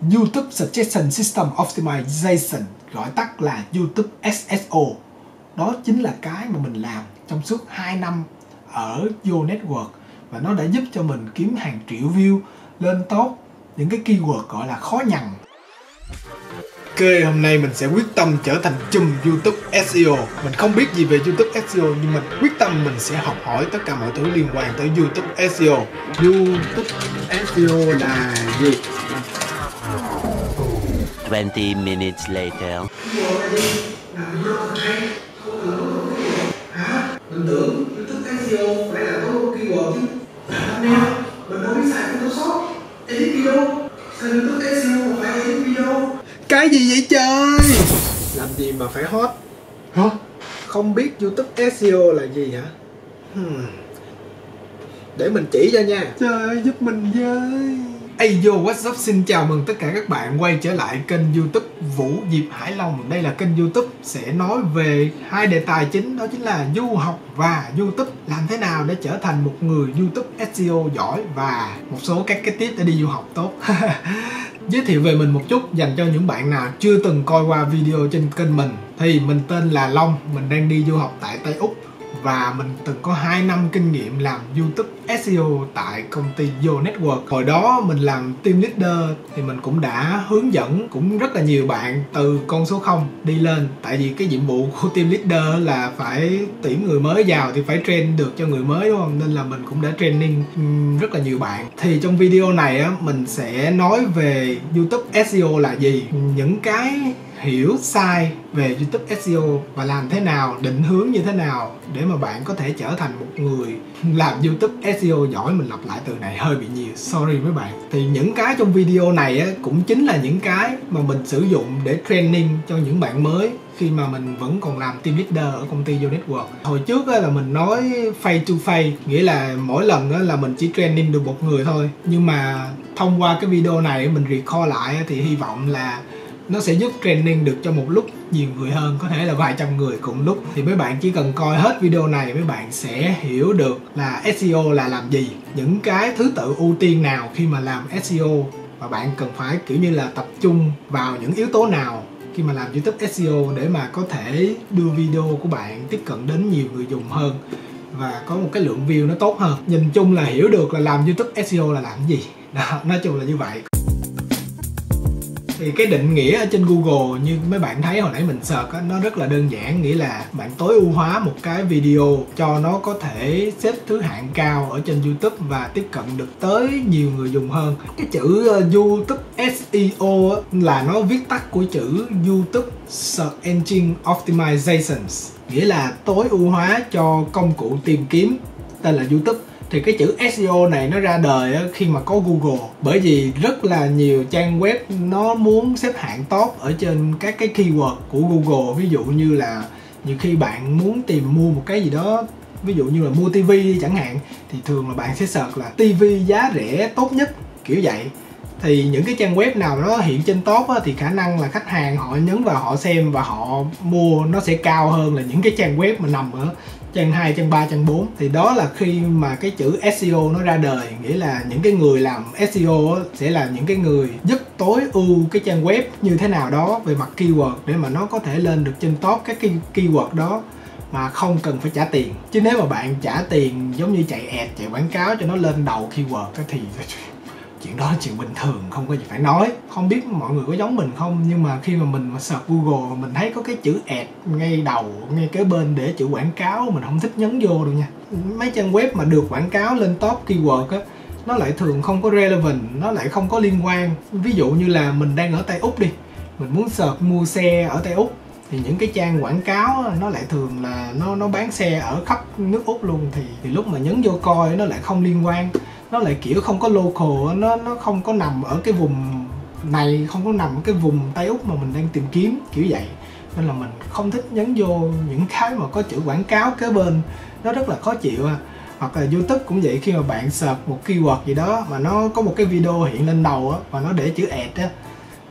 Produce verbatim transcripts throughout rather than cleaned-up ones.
YouTube Suggestion System Optimization, gọi tắt là YouTube ét ét o. Đó chính là cái mà mình làm trong suốt hai năm ở Yo Network, và nó đã giúp cho mình kiếm hàng triệu view lên top những cái keyword gọi là khó nhằn. Ok, hôm nay mình sẽ quyết tâm trở thành chùm YouTube ét e o. Mình không biết gì về YouTube ét e o, nhưng mình quyết tâm mình sẽ học hỏi tất cả mọi thứ liên quan tới YouTube ét e o. YouTube ét e o là gì? twenty minutes later. Hả? Mình tưởng YouTube ét e o phải là có keyword chứ. Thumbnail, mình đâu biết xài Photoshop, edit video. Sao YouTube ét e o phải edit video? Cái gì vậy trời? Làm gì mà phải hot? Hả? Không biết YouTube ét e o là gì hả? Hmm. Để mình chỉ cho nha. Trời ơi, giúp mình với. Hey yo, what's up? Xin chào mừng tất cả các bạn quay trở lại kênh YouTube Vũ Diệp Hải Long. Đây là kênh YouTube sẽ nói về hai đề tài chính, đó chính là du học và YouTube. Làm thế nào để trở thành một người YouTube ét e o giỏi và một số các cái tip để đi du học tốt. Giới thiệu về mình một chút dành cho những bạn nào chưa từng coi qua video trên kênh mình. Thì mình tên là Long, mình đang đi du học tại Tây Úc và mình từng có hai năm kinh nghiệm làm YouTube ét e o tại công ty Yo Network. Hồi đó mình làm team leader thì mình cũng đã hướng dẫn cũng rất là nhiều bạn từ con số không đi lên. Tại vì cái nhiệm vụ của team leader là phải tuyển người mới vào thì phải train được cho người mới, đúng không? Nên là mình cũng đã training rất là nhiều bạn. Thì trong video này á, mình sẽ nói về YouTube ét e o là gì, những cái hiểu sai về YouTube ét e o và làm thế nào, định hướng như thế nào để mà bạn có thể trở thành một người làm YouTube ét e o giỏi. Mình lặp lại từ này hơi bị nhiều, sorry mấy bạn. Thì những cái trong video này á, cũng chính là những cái mà mình sử dụng để training cho những bạn mới khi mà mình vẫn còn làm team leader ở công ty Yo Network. Hồi trước á, là mình nói face to face, nghĩa là mỗi lần á, là mình chỉ training được một người thôi. Nhưng mà thông qua cái video này mình record lại thì hy vọng là nó sẽ giúp training được cho một lúc nhiều người hơn, có thể là vài trăm người cùng lúc. Thì mấy bạn chỉ cần coi hết video này, mấy bạn sẽ hiểu được là ét e o là làm gì, những cái thứ tự ưu tiên nào khi mà làm ét e o, và bạn cần phải kiểu như là tập trung vào những yếu tố nào khi mà làm YouTube ét e o để mà có thể đưa video của bạn tiếp cận đến nhiều người dùng hơn và có một cái lượng view nó tốt hơn. Nhìn chung là hiểu được là làm YouTube ét e o là làm gì đó, nói chung là như vậy. Thì cái định nghĩa ở trên Google như mấy bạn thấy hồi nãy mình search á, nó rất là đơn giản, nghĩa là bạn tối ưu hóa một cái video cho nó có thể xếp thứ hạng cao ở trên YouTube và tiếp cận được tới nhiều người dùng hơn. Cái chữ uh, YouTube ét e o á, là nó viết tắt của chữ YouTube Search Engine Optimization, nghĩa là tối ưu hóa cho công cụ tìm kiếm tên là YouTube. Thì cái chữ ét e o này nó ra đời khi mà có Google, bởi vì rất là nhiều trang web nó muốn xếp hạng top ở trên các cái keyword của Google. Ví dụ như là nhiều khi bạn muốn tìm mua một cái gì đó, ví dụ như là mua tivi đi chẳng hạn, thì thường là bạn sẽ search là tivi giá rẻ tốt nhất, kiểu vậy. Thì những cái trang web nào nó hiện trên top á, thì khả năng là khách hàng họ nhấn vào họ xem và họ mua nó sẽ cao hơn là những cái trang web mà nằm ở trang hai, trang ba, trang bốn. Thì đó là khi mà cái chữ ét e o nó ra đời, nghĩa là những cái người làm ét e o sẽ là những cái người giúp tối ưu cái trang web như thế nào đó về mặt keyword để mà nó có thể lên được trên top các cái keyword đó mà không cần phải trả tiền. Chứ nếu mà bạn trả tiền giống như chạy ad, chạy quảng cáo cho nó lên đầu keyword thì chuyện đó là chuyện bình thường, không có gì phải nói. Không biết mọi người có giống mình không, nhưng mà khi mà mình mà search Google mình thấy có cái chữ ad ngay đầu, ngay kế bên để chữ quảng cáo, mình không thích nhấn vô đâu nha. Mấy trang web mà được quảng cáo lên top keyword á, nó lại thường không có relevant, nó lại không có liên quan. Ví dụ như là mình đang ở Tây Úc đi, mình muốn search mua xe ở Tây Úc, thì những cái trang quảng cáo nó lại thường là nó nó bán xe ở khắp nước Úc luôn, thì, thì lúc mà nhấn vô coi nó lại không liên quan, nó lại kiểu không có local, nó nó không có nằm ở cái vùng này, không có nằm ở cái vùng Tây Úc mà mình đang tìm kiếm, kiểu vậy. Nên là mình không thích nhấn vô những cái mà có chữ quảng cáo kế bên, nó rất là khó chịu. Hoặc là YouTube cũng vậy, khi mà bạn search một keyword gì đó mà nó có một cái video hiện lên đầu á, và nó để chữ ad á,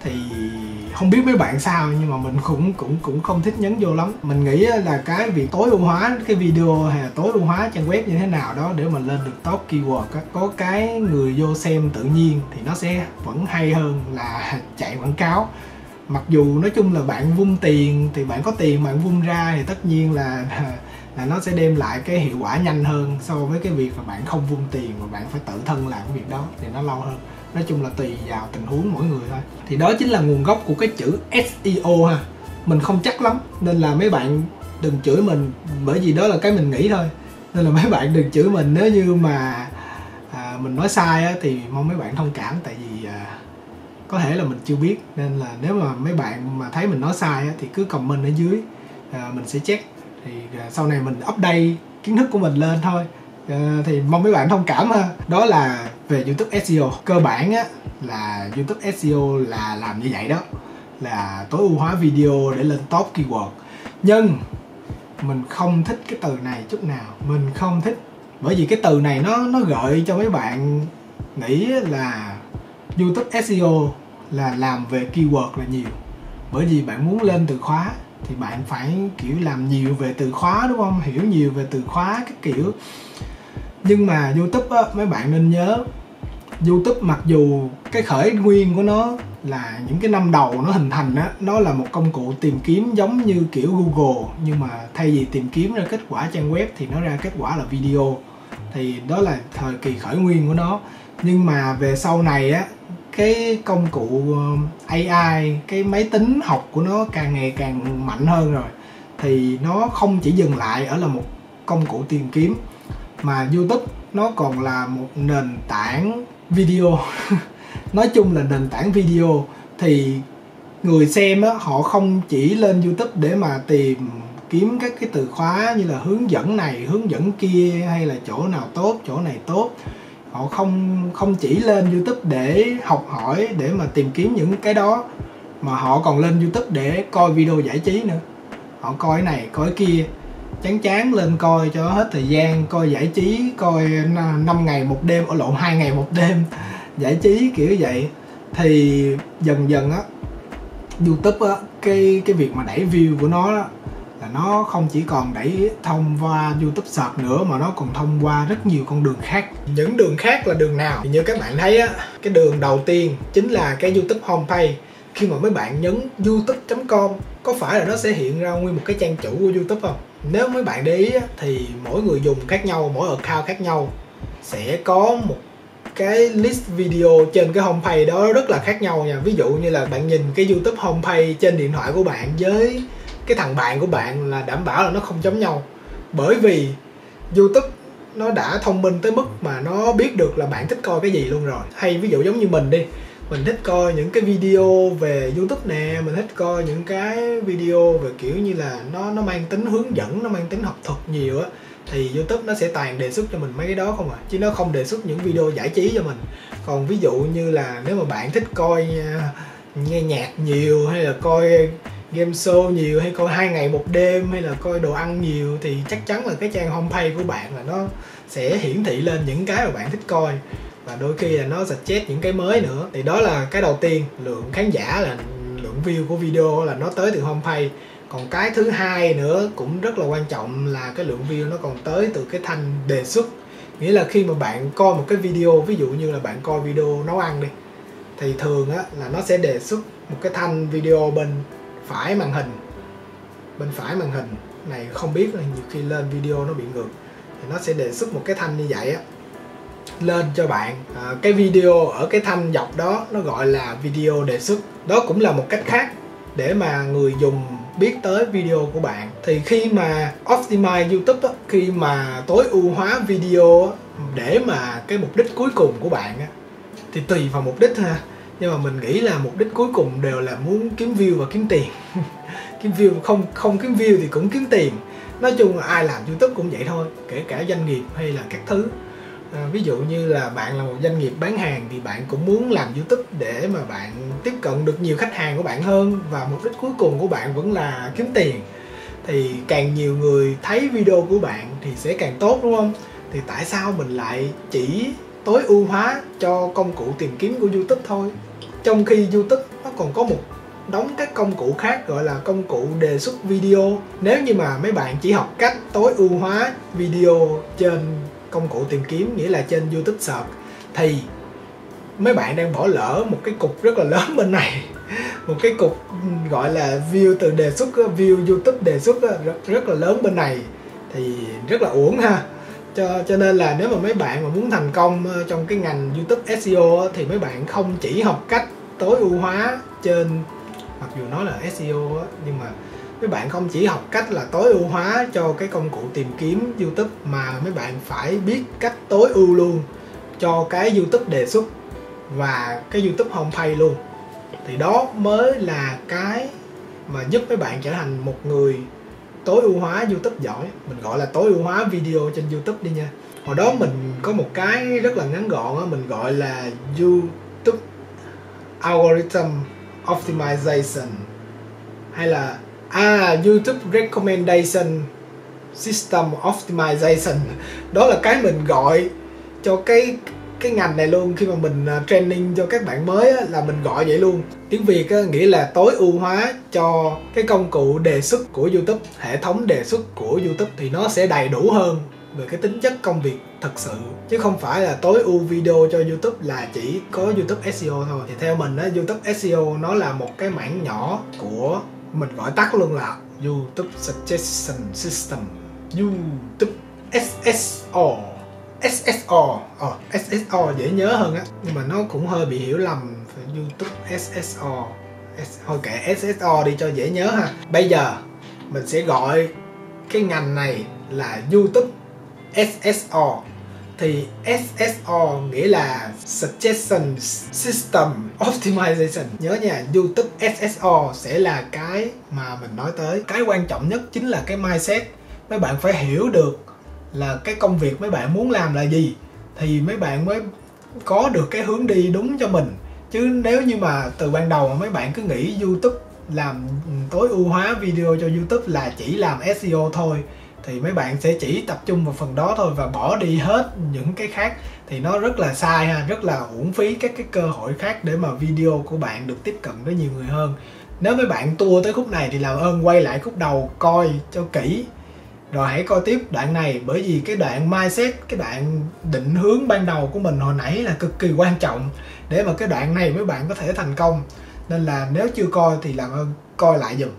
Thì không biết mấy bạn sao nhưng mà mình cũng cũng cũng không thích nhấn vô lắm. Mình nghĩ là cái việc tối ưu hóa cái video hay là tối ưu hóa trang web như thế nào đó để mà lên được top keyword á, có cái người vô xem tự nhiên thì nó sẽ vẫn hay hơn là chạy quảng cáo. Mặc dù nói chung là bạn vung tiền thì bạn có tiền bạn vung ra thì tất nhiên là là nó sẽ đem lại cái hiệu quả nhanh hơn so với cái việc mà bạn không vung tiền mà bạn phải tự thân làm cái việc đó thì nó lâu hơn. Nói chung là tùy vào tình huống mỗi người thôi. Thì đó chính là nguồn gốc của cái chữ ét e o ha. Mình không chắc lắm nên là mấy bạn đừng chửi mình, bởi vì đó là cái mình nghĩ thôi. Nên là mấy bạn đừng chửi mình nếu như mà à, mình nói sai á, thì mong mấy bạn thông cảm. Tại vì à, có thể là mình chưa biết. Nên là nếu mà mấy bạn mà thấy mình nói sai á, thì cứ comment ở dưới, à, mình sẽ check. Thì à, sau này mình update kiến thức của mình lên thôi. Uh, thì mong mấy bạn thông cảm ha. Đó là về YouTube ét e o. Cơ bản á là YouTube ét e o là làm như vậy đó, là tối ưu hóa video để lên top keyword. Nhưng mình không thích cái từ này chút nào. Mình không thích, bởi vì cái từ này nó nó gợi cho mấy bạn nghĩ là YouTube ét e o là làm về keyword là nhiều. Bởi vì bạn muốn lên từ khóa thì bạn phải kiểu làm nhiều về từ khóa, đúng không? Hiểu nhiều về từ khóa cái kiểu. Nhưng mà YouTube á, mấy bạn nên nhớ, YouTube mặc dù cái khởi nguyên của nó là những cái năm đầu nó hình thành á, nó là một công cụ tìm kiếm giống như kiểu Google, nhưng mà thay vì tìm kiếm ra kết quả trang web thì nó ra kết quả là video. Thì đó là thời kỳ khởi nguyên của nó. Nhưng mà về sau này á, cái công cụ a i, cái máy tính học của nó càng ngày càng mạnh hơn rồi, thì nó không chỉ dừng lại ở là một công cụ tìm kiếm, mà YouTube nó còn là một nền tảng video. Nói chung là nền tảng video. Thì người xem á, họ không chỉ lên YouTube để mà tìm kiếm các cái từ khóa như là hướng dẫn này, hướng dẫn kia, hay là chỗ nào tốt, chỗ này tốt. Họ không không chỉ lên YouTube để học hỏi, để mà tìm kiếm những cái đó, mà họ còn lên YouTube để coi video giải trí nữa. Họ coi cái này, coi cái kia, chán chán lên coi cho hết thời gian, coi giải trí, coi năm ngày một đêm, ở lộn hai ngày một đêm giải trí kiểu vậy. Thì dần dần á, YouTube á, cái cái việc mà đẩy view của nó đó, là nó không chỉ còn đẩy thông qua YouTube Search nữa, mà nó còn thông qua rất nhiều con đường khác. Những đường khác là đường nào? Thì như các bạn thấy á, cái đường đầu tiên chính là cái YouTube homepage. Khi mà mấy bạn nhấn youtube chấm com, có phải là nó sẽ hiện ra nguyên một cái trang chủ của YouTube không? Nếu mấy bạn để ý á, thì mỗi người dùng khác nhau, mỗi account khác nhau sẽ có một cái list video trên cái homepage đó rất là khác nhau nha. Ví dụ như là bạn nhìn cái YouTube homepage trên điện thoại của bạn với cái thằng bạn của bạn là đảm bảo là nó không giống nhau. Bởi vì YouTube nó đã thông minh tới mức mà nó biết được là bạn thích coi cái gì luôn rồi. Hay ví dụ giống như mình đi, mình thích coi những cái video về YouTube nè, mình thích coi những cái video về kiểu như là nó nó mang tính hướng dẫn, nó mang tính học thuật nhiều á, thì YouTube nó sẽ toàn đề xuất cho mình mấy cái đó không à, chứ nó không đề xuất những video giải trí cho mình. Còn ví dụ như là nếu mà bạn thích coi uh, nghe nhạc nhiều, hay là coi game show nhiều, hay coi hai ngày một đêm, hay là coi đồ ăn nhiều, thì chắc chắn là cái trang homepage của bạn là nó sẽ hiển thị lên những cái mà bạn thích coi, và đôi khi là nó suggest những cái mới nữa. Thì đó là cái đầu tiên, lượng khán giả là lượng view của video là nó tới từ homepage. Còn cái thứ hai nữa cũng rất là quan trọng là cái lượng view nó còn tới từ cái thanh đề xuất. Nghĩa là khi mà bạn coi một cái video, ví dụ như là bạn coi video nấu ăn đi, thì thường á là nó sẽ đề xuất một cái thanh video bên phải màn hình. Bên phải màn hình này không biết là nhiều khi lên video nó bị ngược, thì nó sẽ đề xuất một cái thanh như vậy á lên cho bạn. À, cái video ở cái thanh dọc đó nó gọi là video đề xuất. Đó cũng là một cách khác để mà người dùng biết tới video của bạn. Thì khi mà optimize YouTube á, khi mà tối ưu hóa video á, để mà cái mục đích cuối cùng của bạn á, thì tùy vào mục đích ha. Nhưng mà mình nghĩ là mục đích cuối cùng đều là muốn kiếm view và kiếm tiền. Kiếm view, không không kiếm view thì cũng kiếm tiền. Nói chung là ai làm YouTube cũng vậy thôi, kể cả doanh nghiệp hay là các thứ. À, ví dụ như là bạn là một doanh nghiệp bán hàng thì bạn cũng muốn làm YouTube để mà bạn tiếp cận được nhiều khách hàng của bạn hơn, và mục đích cuối cùng của bạn vẫn là kiếm tiền. Thì càng nhiều người thấy video của bạn thì sẽ càng tốt, đúng không? Thì tại sao mình lại chỉ tối ưu hóa cho công cụ tìm kiếm của YouTube thôi, trong khi YouTube nó nó còn có một đóng các công cụ khác gọi là công cụ đề xuất video. Nếu như mà mấy bạn chỉ học cách tối ưu hóa video trên công cụ tìm kiếm, nghĩa là trên YouTube Search, thì mấy bạn đang bỏ lỡ một cái cục rất là lớn bên này. Một cái cục gọi là view từ đề xuất, view YouTube đề xuất rất, rất là lớn bên này, thì rất là uổng ha. Cho, cho nên là nếu mà mấy bạn mà muốn thành công trong cái ngành YouTube ét e o thì mấy bạn không chỉ học cách tối ưu hóa trên, mặc dù nói là ét e o á, nhưng mà mấy bạn không chỉ học cách là tối ưu hóa cho cái công cụ tìm kiếm YouTube, mà mấy bạn phải biết cách tối ưu luôn cho cái YouTube đề xuất và cái YouTube homepage luôn. Thì đó mới là cái mà giúp mấy bạn trở thành một người tối ưu hóa YouTube giỏi. Mình gọi là tối ưu hóa video trên YouTube đi nha. Hồi đó mình có một cái rất là ngắn gọn á, mình gọi là YouTube Algorithm Optimization, hay là à, YouTube Recommendation System Optimization. Đó là cái mình gọi cho cái cái ngành này luôn. Khi mà mình uh, training cho các bạn mới á, là mình gọi vậy luôn. Tiếng Việt á, nghĩa là tối ưu hóa cho cái công cụ đề xuất của YouTube, hệ thống đề xuất của YouTube, thì nó sẽ đầy đủ hơn về cái tính chất công việc thật sự, chứ không phải là tối ưu video cho YouTube là chỉ có YouTube ét e o thôi. Thì theo mình á, YouTube ét e o nó là một cái mảng nhỏ của, mình gọi tắt luôn là YouTube Suggestion System, YouTube ét ét o. ét ét o, ờ, ét ét o dễ nhớ hơn á, nhưng mà nó cũng hơi bị hiểu lầm. YouTube ét ét o, thôi kệ ét ét o đi cho dễ nhớ ha. Bây giờ mình sẽ gọi cái ngành này là YouTube ét ét o. Thì ét ét o nghĩa là Suggestion System Optimization. Nhớ nha, YouTube ét ét o sẽ là cái mà mình nói tới. Cái quan trọng nhất chính là cái mindset. Mấy bạn phải hiểu được là cái công việc mấy bạn muốn làm là gì, thì mấy bạn mới có được cái hướng đi đúng cho mình. Chứ nếu như mà từ ban đầu mà mấy bạn cứ nghĩ YouTube làm tối ưu hóa video cho YouTube là chỉ làm ét e o thôi, thì mấy bạn sẽ chỉ tập trung vào phần đó thôi và bỏ đi hết những cái khác, thì nó rất là sai ha, rất là uổng phí các cái cơ hội khác để mà video của bạn được tiếp cận với nhiều người hơn. Nếu mấy bạn tua tới khúc này thì làm ơn quay lại khúc đầu coi cho kỹ, rồi hãy coi tiếp đoạn này, bởi vì cái đoạn mindset, cái đoạn định hướng ban đầu của mình hồi nãy là cực kỳ quan trọng để mà cái đoạn này mấy bạn có thể thành công. Nên là nếu chưa coi thì làm ơn coi lại giùm.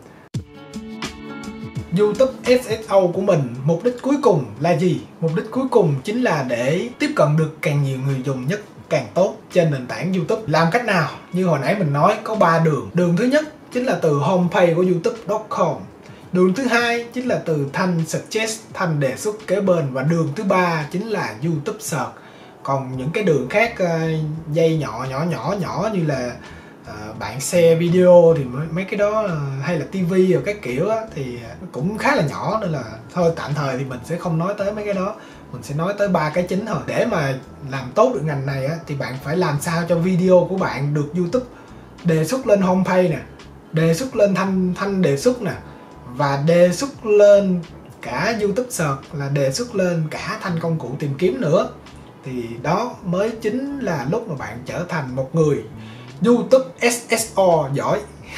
YouTube ét ét o của mình, mục đích cuối cùng là gì? Mục đích cuối cùng chính là để tiếp cận được càng nhiều người dùng nhất càng tốt trên nền tảng YouTube. Làm cách nào? Như hồi nãy mình nói có ba đường. Đường thứ nhất chính là từ homepage của youtube chấm com. Đường thứ hai chính là từ thanh suggest, thanh đề xuất kế bên. Và đường thứ ba chính là YouTube Search. Còn những cái đường khác uh, dây nhỏ nhỏ nhỏ nhỏ như là uh, bạn share video thì mấy cái đó uh, hay là tivi rồi các kiểu á, thì cũng khá là nhỏ, nên là thôi tạm thời thì mình sẽ không nói tới mấy cái đó. Mình sẽ nói tới ba cái chính thôi. Để mà làm tốt được ngành này á, thì bạn phải làm sao cho video của bạn được YouTube đề xuất lên homepage nè, đề xuất lên thanh thanh đề xuất nè, và đề xuất lên cả YouTube Search, là đề xuất lên cả thanh công cụ tìm kiếm nữa. Thì đó mới chính là lúc mà bạn trở thành một người YouTube ét ét o giỏi.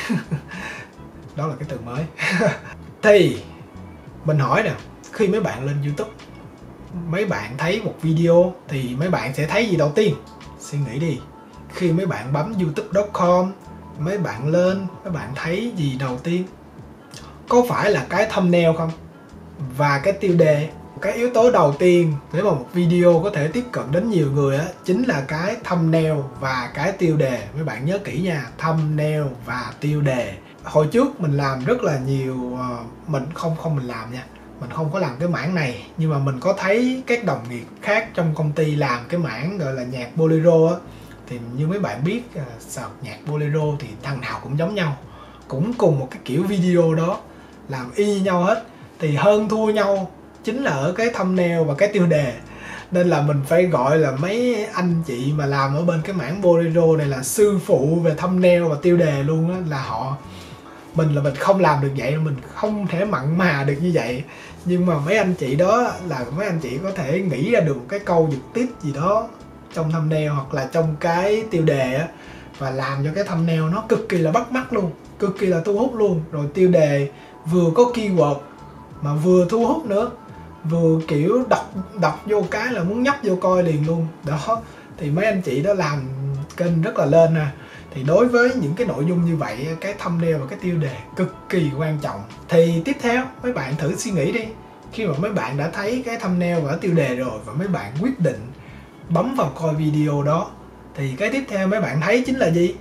Đó là cái từ mới. Thì mình hỏi nè, khi mấy bạn lên YouTube, mấy bạn thấy một video thì mấy bạn sẽ thấy gì đầu tiên? Suy nghĩ đi. Khi mấy bạn bấm youtube chấm com, mấy bạn lên, mấy bạn thấy gì đầu tiên? Có phải là cái thumbnail không? Và cái tiêu đề. Cái yếu tố đầu tiên để mà một video có thể tiếp cận đến nhiều người á, chính là cái thumbnail và cái tiêu đề. Mấy bạn nhớ kỹ nha, thumbnail và tiêu đề. Hồi trước mình làm rất là nhiều, mình không không mình làm nha, mình không có làm cái mảng này, nhưng mà mình có thấy các đồng nghiệp khác trong công ty làm cái mảng gọi là nhạc bolero á. Thì như mấy bạn biết, search nhạc bolero thì thằng nào cũng giống nhau, cũng cùng một cái kiểu video đó, làm y nhau hết. Thì hơn thua nhau chính là ở cái thumbnail và cái tiêu đề. Nên là mình phải gọi là mấy anh chị mà làm ở bên cái mảng bolero này là sư phụ về thumbnail và tiêu đề luôn á. Là họ, mình là mình không làm được vậy, mình không thể mặn mà được như vậy. Nhưng mà mấy anh chị đó là mấy anh chị có thể nghĩ ra được một cái câu giật tít gì đó trong thumbnail hoặc là trong cái tiêu đề á, và làm cho cái thumbnail nó cực kỳ là bắt mắt luôn, cực kỳ là thu hút luôn. Rồi tiêu đề vừa có keyword mà vừa thu hút nữa, vừa kiểu đọc đọc vô cái là muốn nhấp vô coi liền luôn. Đó thì mấy anh chị đó làm kênh rất là lên nè. Thì đối với những cái nội dung như vậy, cái thumbnail và cái tiêu đề cực kỳ quan trọng. Thì tiếp theo mấy bạn thử suy nghĩ đi, khi mà mấy bạn đã thấy cái thumbnail và tiêu đề rồi và mấy bạn quyết định bấm vào coi video đó, thì cái tiếp theo mấy bạn thấy chính là gì?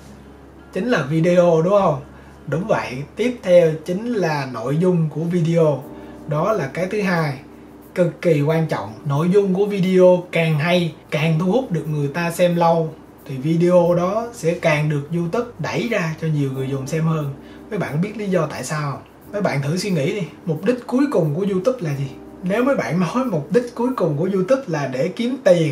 Chính là video, đúng không? Đúng vậy, tiếp theo chính là nội dung của video. Đó là cái thứ hai, cực kỳ quan trọng. Nội dung của video càng hay, càng thu hút được người ta xem lâu, thì video đó sẽ càng được YouTube đẩy ra cho nhiều người dùng xem hơn. Mấy bạn biết lý do tại sao không? Mấy bạn thử suy nghĩ đi, mục đích cuối cùng của YouTube là gì? Nếu mấy bạn nói mục đích cuối cùng của YouTube là để kiếm tiền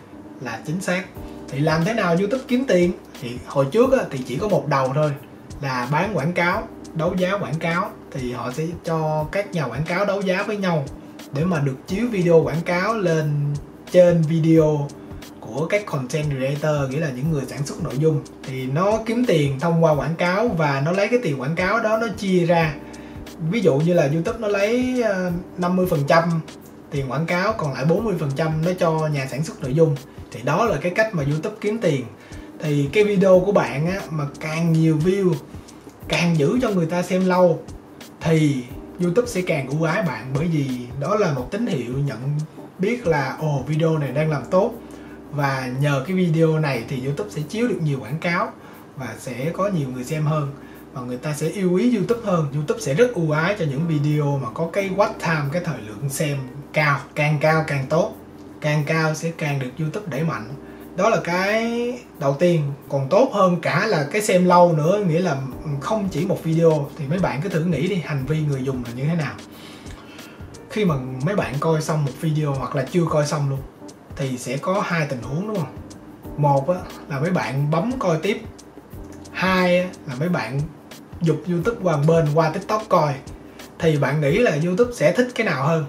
là chính xác. Thì làm thế nào YouTube kiếm tiền? Thì hồi trước á, thì chỉ có một đầu thôi, là bán quảng cáo, đấu giá quảng cáo. Thì họ sẽ cho các nhà quảng cáo đấu giá với nhau để mà được chiếu video quảng cáo lên trên video của các content creator, nghĩa là những người sản xuất nội dung. Thì nó kiếm tiền thông qua quảng cáo và nó lấy cái tiền quảng cáo đó nó chia ra. Ví dụ như là YouTube nó lấy năm mươi phần trăm tiền quảng cáo, còn lại bốn mươi phần trăm nó cho nhà sản xuất nội dung. Thì đó là cái cách mà YouTube kiếm tiền. Thì cái video của bạn á, mà càng nhiều view, càng giữ cho người ta xem lâu, thì YouTube sẽ càng ưu ái bạn. Bởi vì đó là một tín hiệu nhận biết là ồ, video này đang làm tốt, và nhờ cái video này thì YouTube sẽ chiếu được nhiều quảng cáo và sẽ có nhiều người xem hơn, và người ta sẽ yêu quý YouTube hơn. YouTube sẽ rất ưu ái cho những video mà có cái watch time, cái thời lượng xem cao. Càng cao càng tốt, càng cao sẽ càng được YouTube đẩy mạnh. Đó là cái đầu tiên. Còn tốt hơn cả là cái xem lâu nữa, nghĩa là không chỉ một video. Thì mấy bạn cứ thử nghĩ đi, hành vi người dùng là như thế nào. Khi mà mấy bạn coi xong một video hoặc là chưa coi xong luôn, thì sẽ có hai tình huống, đúng không? Một á, là mấy bạn bấm coi tiếp. Hai á, là mấy bạn giục YouTube qua bên qua TikTok coi. Thì bạn nghĩ là YouTube sẽ thích cái nào hơn?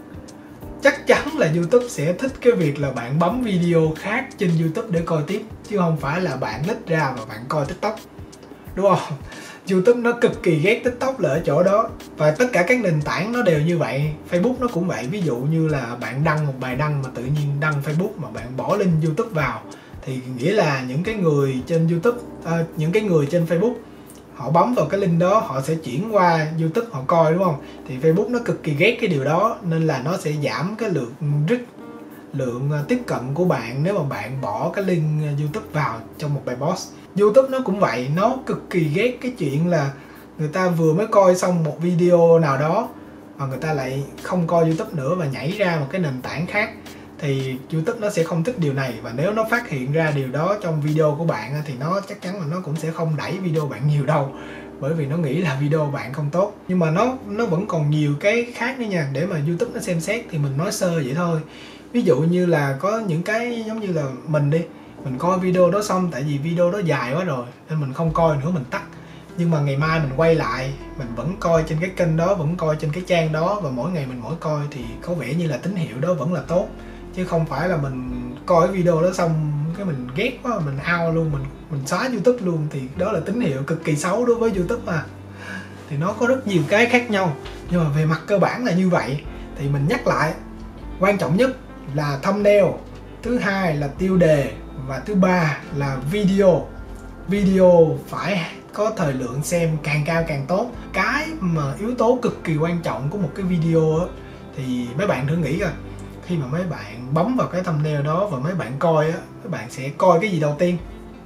Chắc chắn là YouTube sẽ thích cái việc là bạn bấm video khác trên YouTube để coi tiếp, chứ không phải là bạn lít ra và bạn coi TikTok, đúng không? YouTube nó cực kỳ ghét TikTok là ở chỗ đó. Và tất cả các nền tảng nó đều như vậy. Facebook nó cũng vậy. Ví dụ như là bạn đăng một bài đăng mà tự nhiên đăng Facebook mà bạn bỏ link YouTube vào, thì nghĩa là những cái người trên YouTube, à, những cái người trên Facebook họ bấm vào cái link đó, họ sẽ chuyển qua YouTube họ coi, đúng không? Thì Facebook nó cực kỳ ghét cái điều đó, nên là nó sẽ giảm cái lượng reach, lượng tiếp cận của bạn nếu mà bạn bỏ cái link YouTube vào trong một bài post. YouTube nó cũng vậy, nó cực kỳ ghét cái chuyện là người ta vừa mới coi xong một video nào đó mà người ta lại không coi YouTube nữa và nhảy ra một cái nền tảng khác. Thì YouTube nó sẽ không thích điều này, và nếu nó phát hiện ra điều đó trong video của bạn thì nó chắc chắn là nó cũng sẽ không đẩy video bạn nhiều đâu, bởi vì nó nghĩ là video bạn không tốt. Nhưng mà nó nó vẫn còn nhiều cái khác nữa nha, để mà YouTube nó xem xét thì mình nói sơ vậy thôi. Ví dụ như là có những cái giống như là mình đi, mình coi video đó xong, tại vì video đó dài quá rồi nên mình không coi nữa, mình tắt. Nhưng mà ngày mai mình quay lại, mình vẫn coi trên cái kênh đó, vẫn coi trên cái trang đó, và mỗi ngày mình mỗi coi, thì có vẻ như là tín hiệu đó vẫn là tốt. Chứ không phải là mình coi cái video đó xong cái mình ghét quá, mình out luôn, mình mình xóa YouTube luôn, thì đó là tín hiệu cực kỳ xấu đối với YouTube mà. Thì nó có rất nhiều cái khác nhau, nhưng mà về mặt cơ bản là như vậy. Thì mình nhắc lại, quan trọng nhất là thumbnail, thứ hai là tiêu đề, và thứ ba là video. Video phải có thời lượng xem càng cao càng tốt. Cái mà yếu tố cực kỳ quan trọng của một cái video á, thì mấy bạn thử nghĩ coi, khi mà mấy bạn bấm vào cái thumbnail đó và mấy bạn coi á, mấy bạn sẽ coi cái gì đầu tiên?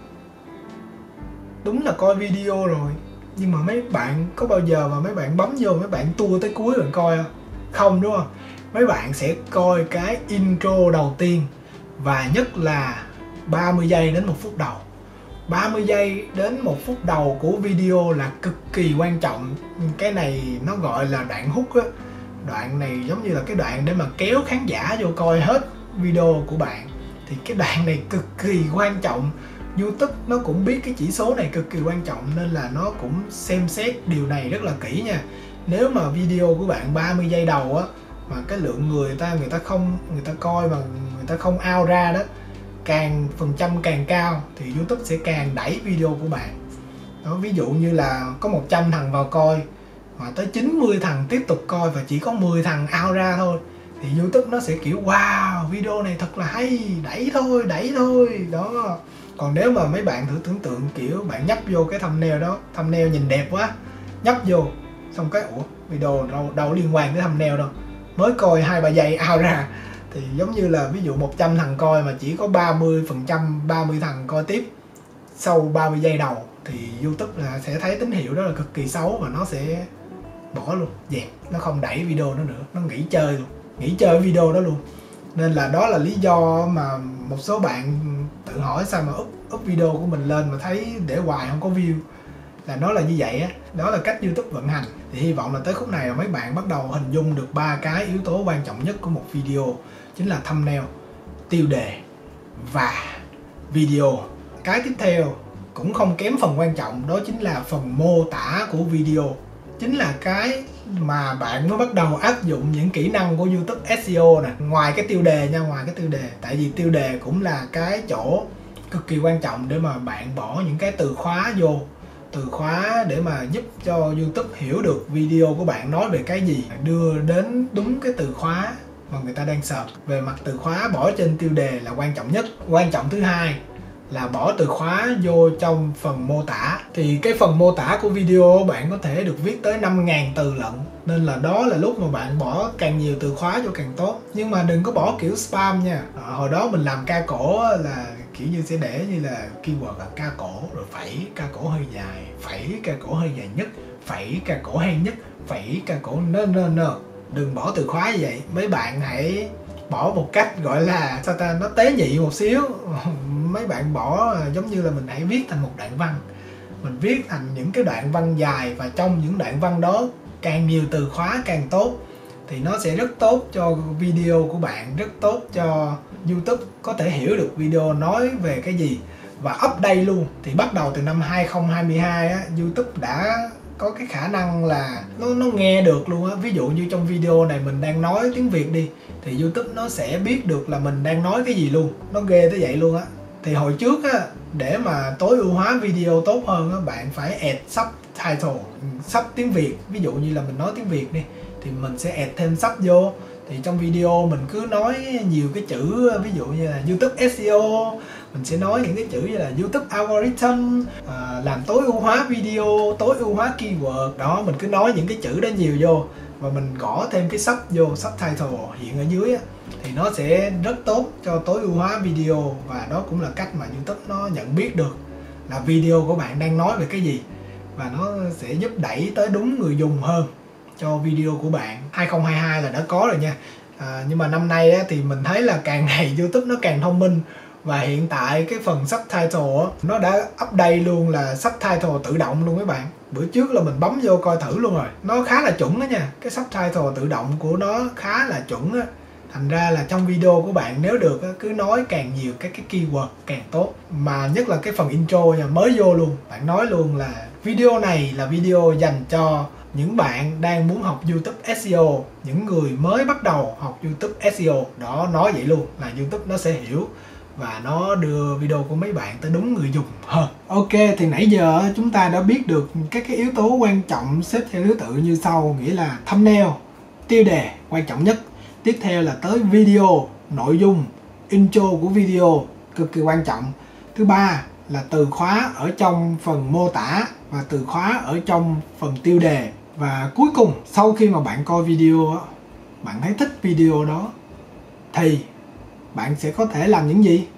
Đúng là coi video rồi. Nhưng mà mấy bạn có bao giờ mà mấy bạn bấm vô mấy bạn tua tới cuối bạn coi không? Không, đúng không? Mấy bạn sẽ coi cái intro đầu tiên, và nhất là ba mươi giây đến một phút đầu. ba mươi giây đến một phút đầu của video là cực kỳ quan trọng. Cái này nó gọi là đoạn hook á. Đoạn này giống như là cái đoạn để mà kéo khán giả vô coi hết video của bạn. Thì cái đoạn này cực kỳ quan trọng. YouTube nó cũng biết cái chỉ số này cực kỳ quan trọng, nên là nó cũng xem xét điều này rất là kỹ nha. Nếu mà video của bạn ba mươi giây đầu á, mà cái lượng người ta người ta không người ta coi mà người ta không out ra đó, càng phần trăm càng cao thì YouTube sẽ càng đẩy video của bạn. Đó, ví dụ như là có một trăm thằng vào coi mà tới chín mươi thằng tiếp tục coi và chỉ có mười thằng out ra thôi, thì YouTube nó sẽ kiểu wow, video này thật là hay, đẩy thôi, đẩy thôi. Đó. Còn nếu mà mấy bạn thử tưởng tượng kiểu bạn nhấp vô cái thumbnail đó, thumbnail nhìn đẹp quá, nhấp vô xong cái ủa video đâu, đâu liên quan tới thumbnail đâu, mới coi hai ba giây out ra, thì giống như là ví dụ một trăm thằng coi mà chỉ có ba mươi phần trăm, ba mươi thằng coi tiếp sau ba mươi giây đầu, thì YouTube là sẽ thấy tín hiệu đó là cực kỳ xấu và nó sẽ bỏ luôn, dẹp, nó không đẩy video đó nữa, nó nghỉ chơi luôn, nghỉ chơi video đó luôn. Nên là đó là lý do mà một số bạn tự hỏi sao mà up, up video của mình lên mà thấy để hoài không có view, là nó là như vậy á. Đó là cách YouTube vận hành. Thì hy vọng là tới khúc này là mấy bạn bắt đầu hình dung được ba cái yếu tố quan trọng nhất của một video, chính là thumbnail, tiêu đề và video. Cái tiếp theo cũng không kém phần quan trọng, đó chính là phần mô tả của video. Chính là cái mà bạn mới bắt đầu áp dụng những kỹ năng của YouTube ét e o nè. Ngoài cái tiêu đề nha, ngoài cái tiêu đề. Tại vì tiêu đề cũng là cái chỗ cực kỳ quan trọng để mà bạn bỏ những cái từ khóa vô. Từ khóa để mà giúp cho YouTube hiểu được video của bạn nói về cái gì, đưa đến đúng cái từ khóa mà người ta đang search. Về mặt từ khóa bỏ trên tiêu đề là quan trọng nhất. Quan trọng thứ hai là bỏ từ khóa vô trong phần mô tả. Thì cái phần mô tả của video bạn có thể được viết tới năm nghìn từ lận. Nên là đó là lúc mà bạn bỏ càng nhiều từ khóa vô càng tốt. Nhưng mà đừng có bỏ kiểu spam nha. à, Hồi đó mình làm ca cổ là kiểu như sẽ để như là keyword là ca cổ, rồi phẩy, ca cổ hơi dài, phẩy, ca cổ hơi dài nhất, phẩy, ca cổ hay nhất, phẩy, ca cổ nơ nơ nơ. Đừng bỏ từ khóa như vậy. Mấy bạn hãy bỏ một cách gọi là sao ta, nó tế nhị một xíu. Mấy bạn bỏ giống như là mình hãy viết thành một đoạn văn, mình viết thành những cái đoạn văn dài, và trong những đoạn văn đó càng nhiều từ khóa càng tốt, thì nó sẽ rất tốt cho video của bạn, rất tốt cho YouTube có thể hiểu được video nói về cái gì và update luôn. Thì bắt đầu từ năm hai không hai hai á, YouTube đã có cái khả năng là nó, nó nghe được luôn á. Ví dụ như trong video này mình đang nói tiếng Việt đi, thì YouTube nó sẽ biết được là mình đang nói cái gì luôn. Nó ghê tới vậy luôn á. Thì hồi trước á, để mà tối ưu hóa video tốt hơn á, bạn phải add subtitle, sub tiếng Việt. Ví dụ như là mình nói tiếng Việt đi, thì mình sẽ add thêm sub vô. Thì trong video mình cứ nói nhiều cái chữ, ví dụ như là YouTube ét e o, mình sẽ nói những cái chữ như là YouTube algorithm, à, làm tối ưu hóa video, tối ưu hóa keyword. Đó, mình cứ nói những cái chữ đó nhiều vô, và mình gõ thêm cái sub vô, subtitle hiện ở dưới á, thì nó sẽ rất tốt cho tối ưu hóa video. Và đó cũng là cách mà YouTube nó nhận biết được là video của bạn đang nói về cái gì, và nó sẽ giúp đẩy tới đúng người dùng hơn cho video của bạn. Hai không hai hai là đã có rồi nha. à, Nhưng mà năm nay á, thì mình thấy là càng ngày YouTube nó càng thông minh. Và hiện tại cái phần subtitle á, nó đã update luôn là subtitle tự động luôn các bạn. Bữa trước là mình bấm vô coi thử luôn rồi, nó khá là chuẩn đó nha. Cái subtitle tự động của nó khá là chuẩn á. Thành ra là trong video của bạn nếu được á, cứ nói càng nhiều các cái keyword càng tốt. Mà nhất là cái phần intro nha, mới vô luôn, bạn nói luôn là video này là video dành cho những bạn đang muốn học YouTube ét e o, những người mới bắt đầu học YouTube ét e o. Đó, nói vậy luôn là YouTube nó sẽ hiểu và nó đưa video của mấy bạn tới đúng người dùng hơn. Ok, thì nãy giờ chúng ta đã biết được các cái yếu tố quan trọng xếp theo thứ tự như sau, nghĩa là thumbnail, tiêu đề quan trọng nhất. Tiếp theo là tới video, nội dung, intro của video cực kỳ quan trọng. Thứ ba là từ khóa ở trong phần mô tả và từ khóa ở trong phần tiêu đề. Và cuối cùng, sau khi mà bạn coi video, bạn thấy thích video đó, thì bạn sẽ có thể làm những gì?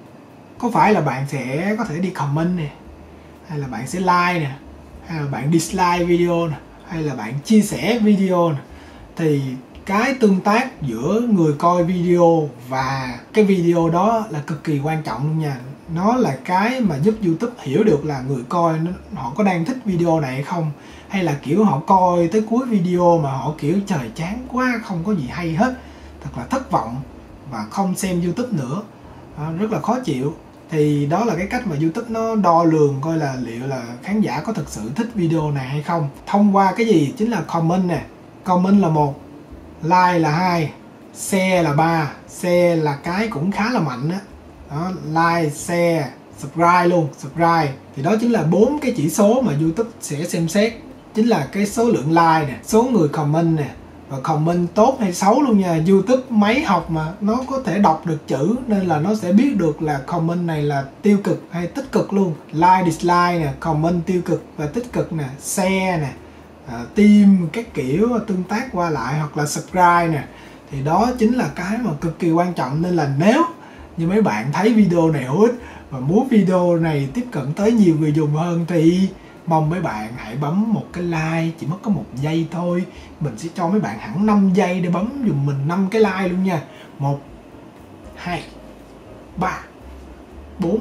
Có phải là bạn sẽ có thể đi comment nè, hay là bạn sẽ like nè, hay là bạn dislike video nè, hay là bạn chia sẻ video nè. Thì cái tương tác giữa người coi video và cái video đó là cực kỳ quan trọng luôn nha. Nó là cái mà giúp YouTube hiểu được là người coi họ có đang thích video này hay không, hay là kiểu họ coi tới cuối video mà họ kiểu trời chán quá, không có gì hay hết, thật là thất vọng và không xem YouTube nữa, à, rất là khó chịu. Thì đó là cái cách mà YouTube nó đo lường coi là liệu là khán giả có thực sự thích video này hay không. Thông qua cái gì? Chính là comment nè. Comment là một, like là hai, share là ba. Share là cái cũng khá là mạnh á. đó, like, share, subscribe luôn, subscribe thì đó chính là bốn cái chỉ số mà YouTube sẽ xem xét, chính là cái số lượng like nè, số người comment nè, và comment tốt hay xấu luôn nha. YouTube máy học mà, nó có thể đọc được chữ nên là nó sẽ biết được là comment này là tiêu cực hay tích cực luôn. Like, dislike nè, comment tiêu cực và tích cực nè, share nè, à, tim các kiểu tương tác qua lại, hoặc là subscribe nè, thì đó chính là cái mà cực kỳ quan trọng. Nên là nếu như mấy bạn thấy video này hữu ích và muốn video này tiếp cận tới nhiều người dùng hơn thì mong mấy bạn hãy bấm một cái like, chỉ mất có một giây thôi. Mình sẽ cho mấy bạn hẳn năm giây để bấm dùm mình năm cái like luôn nha. Một, hai, ba, bốn,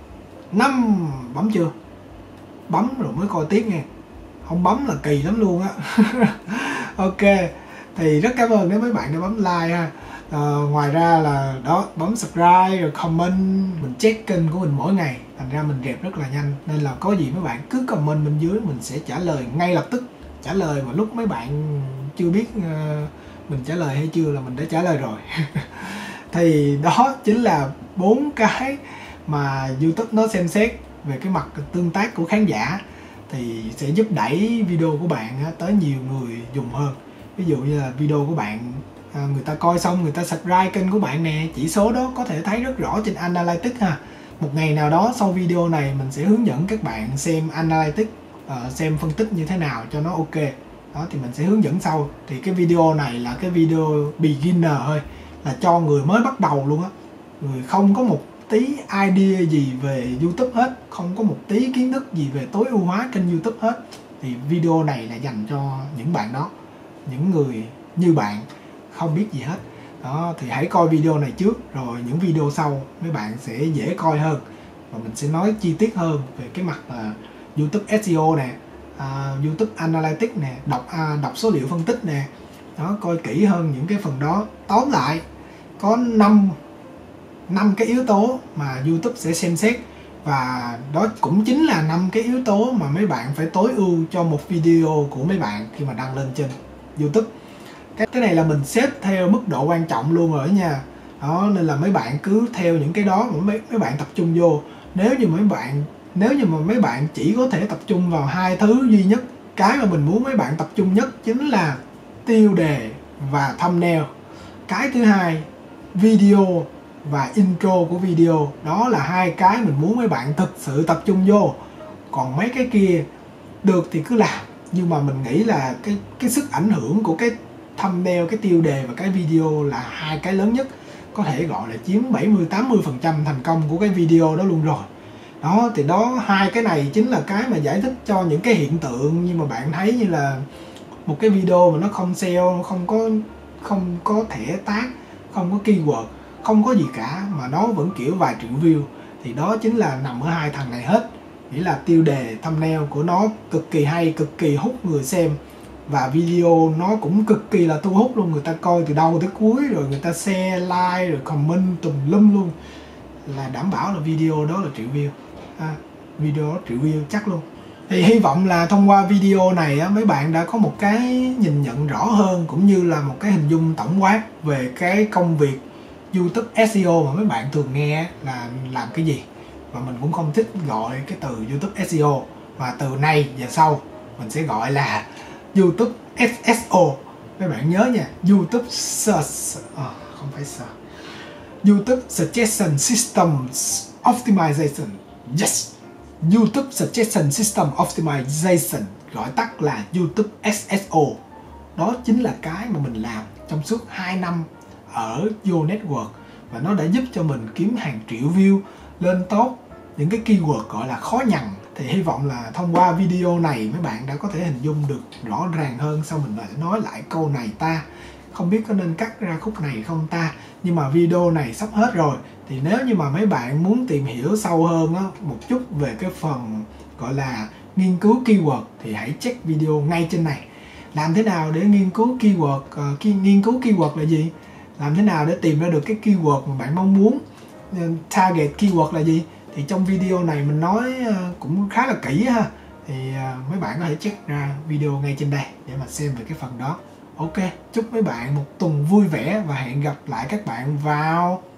năm. Bấm chưa? Bấm rồi mới coi tiếp nha. Không bấm là kỳ lắm luôn á. Ok, thì rất cảm ơn nếu mấy bạn đã bấm like ha. À, ngoài ra là đó, bấm subscribe rồi comment, mình check kênh của mình mỗi ngày, thành ra mình rep rất là nhanh. Nên là có gì mấy bạn cứ comment bên dưới, mình sẽ trả lời ngay lập tức. Trả lời mà lúc mấy bạn chưa biết uh, mình trả lời hay chưa là mình đã trả lời rồi. Thì đó chính là bốn cái mà YouTube nó xem xét về cái mặt tương tác của khán giả, thì sẽ giúp đẩy video của bạn tới nhiều người dùng hơn. Ví dụ như là video của bạn à, người ta coi xong người ta subscribe kênh của bạn nè, chỉ số đó có thể thấy rất rõ trên Analytics ha. Một ngày nào đó sau video này mình sẽ hướng dẫn các bạn xem Analytics, uh, xem phân tích như thế nào cho nó ok. Đó thì mình sẽ hướng dẫn sau. Thì cái video này là cái video beginner thôi, là cho người mới bắt đầu luôn á, người không có một tí idea gì về YouTube hết, không có một tí kiến thức gì về tối ưu hóa kênh YouTube hết. Thì video này là dành cho những bạn đó, những người như bạn không biết gì hết. Đó thì hãy coi video này trước, rồi những video sau mấy bạn sẽ dễ coi hơn, và mình sẽ nói chi tiết hơn về cái mặt uh, YouTube ét e o nè, uh, YouTube Analytics nè, đọc uh, đọc số liệu phân tích nè. Đó, coi kỹ hơn những cái phần đó. Tóm lại có năm năm cái yếu tố mà YouTube sẽ xem xét, và đó cũng chính là năm cái yếu tố mà mấy bạn phải tối ưu cho một video của mấy bạn khi mà đăng lên trên YouTube. Cái, cái này là mình xếp theo mức độ quan trọng luôn rồi nha. Đó, nên là mấy bạn cứ theo những cái đó mà mấy, mấy bạn tập trung vô. Nếu như mấy bạn nếu như mà mấy bạn chỉ có thể tập trung vào hai thứ duy nhất, cái mà mình muốn mấy bạn tập trung nhất chính là tiêu đề và thumbnail. Cái thứ hai, video và intro của video. Đó là hai cái mình muốn mấy bạn thực sự tập trung vô. Còn mấy cái kia được thì cứ làm, nhưng mà mình nghĩ là cái, cái sức ảnh hưởng của cái thumbnail, cái tiêu đề và cái video là hai cái lớn nhất, có thể gọi là chiếm bảy mươi tám mươi phần trăm thành công của cái video đó luôn rồi. Đó thì đó, hai cái này chính là cái mà giải thích cho những cái hiện tượng nhưng mà bạn thấy, như là một cái video mà nó không ét e o, không có không có thẻ tag, không có keyword, không có gì cả mà nó vẫn kiểu vài triệu view, thì đó chính là nằm ở hai thằng này hết. Nghĩa là tiêu đề, thumbnail của nó cực kỳ hay, cực kỳ hút người xem, và video nó cũng cực kỳ là thu hút luôn. Người ta coi từ đầu tới cuối, rồi người ta share, like, rồi comment tùm lum luôn, là đảm bảo là video đó là triệu view. À, video đó triệu view chắc luôn. Thì hy vọng là thông qua video này á, mấy bạn đã có một cái nhìn nhận rõ hơn, cũng như là một cái hình dung tổng quát về cái công việc YouTube ét e o mà mấy bạn thường nghe là làm cái gì. Và mình cũng không thích gọi cái từ YouTube ét e o, và từ nay về sau mình sẽ gọi là YouTube ét ét o. Mấy bạn nhớ nha, YouTube Search, à, không phải Search, YouTube Suggestion System Optimization. Yes, YouTube Suggestion System Optimization, gọi tắt là YouTube ét ét o. Đó chính là cái mà mình làm trong suốt hai năm ở Yo Network, và nó đã giúp cho mình kiếm hàng triệu view lên top những cái keyword gọi là khó nhằn. Thì hy vọng là thông qua video này mấy bạn đã có thể hình dung được rõ ràng hơn. Sao mình lại nói lại câu này ta, không biết có nên cắt ra khúc này không ta. Nhưng mà video này sắp hết rồi, thì nếu như mà mấy bạn muốn tìm hiểu sâu hơn á, một chút về cái phần gọi là nghiên cứu keyword, thì hãy check video ngay trên này. Làm thế nào để nghiên cứu keyword? Uh, nghiên cứu keyword là gì? Làm thế nào để tìm ra được cái keyword mà bạn mong muốn? Target keyword là gì? Thì trong video này mình nói cũng khá là kỹ ha. Thì mấy bạn có thể check ra video ngay trên đây để mà xem về cái phần đó. Ok, chúc mấy bạn một tuần vui vẻ và hẹn gặp lại các bạn vào